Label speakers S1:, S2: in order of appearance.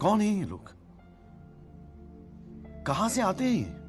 S1: कौन है ये लोग? कहां से आते हैं ये?